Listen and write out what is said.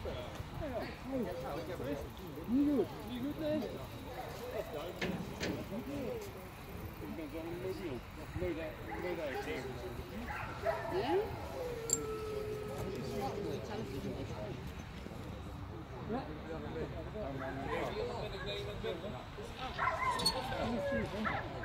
Niet goed, niet goed nee. Ik ben zo mobiel. Nooit uitgeven. Ja? Ja.